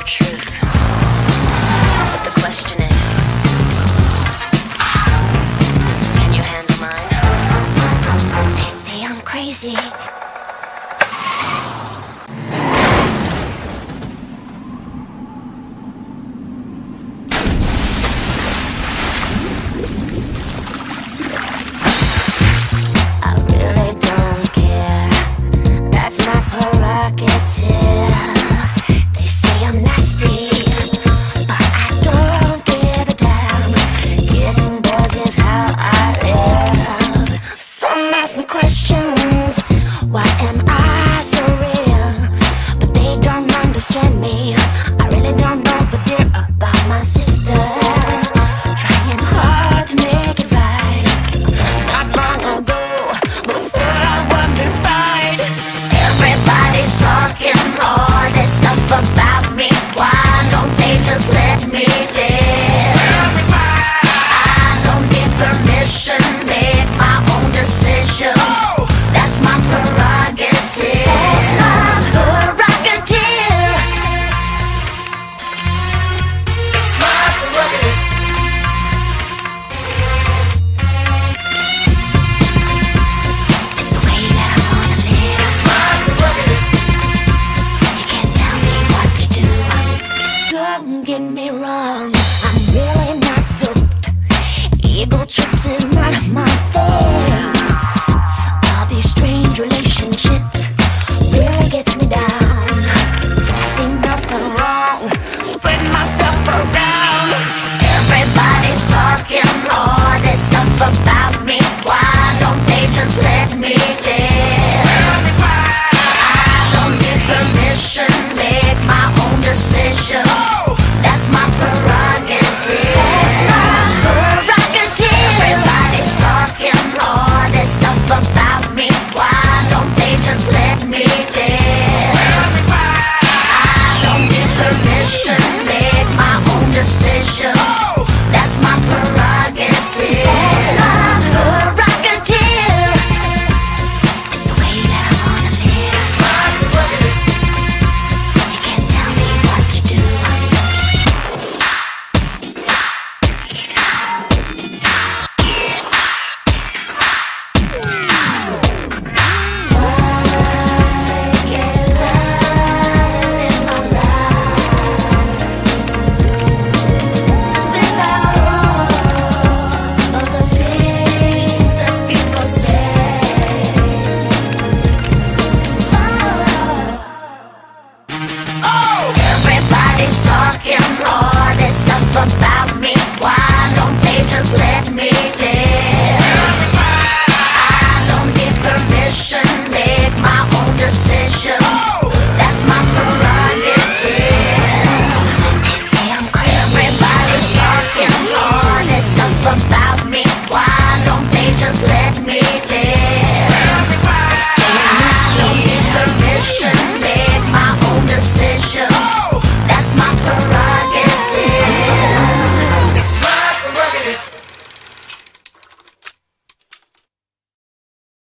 truth. But the question is, can you handle mine? They say I'm crazy. That's my prerogative. They say I'm nasty, but I don't give a damn. Getting boys is how I live. Some ask me questions, why am I so real? But they don't understand me. I really don't know the deal about my sister. Trying hard to make it right. Not long ago, before I won this fight, everybody's talking all this stuff about me. Why don't they just let me live? I don't need permission, make my own decisions. That's my prerogative. That's my prerogative. It's my prerogative. It's the way that I wanna live. It's my prerogative. You can't tell me what to do. Don't get me wrong, I'm really not soaked. Ego trips is not my thing. All these strange relationships really gets me down. I see nothing wrong, spread myself around. Everybody's talking all this stuff about me. Why don't they just let me live? I don't need permission, make my own decisions. That's my prerogative. That's my prerogative. Everybody's talking all this stuff about me. Why don't they just let me live? I don't need permission, make my own decisions. That's my prerogative. That's my prerogative. It's the way that I wanna live. It's my prerogative. You can't tell me what to do. Everybody's talking all this stuff about me. Why don't they just let me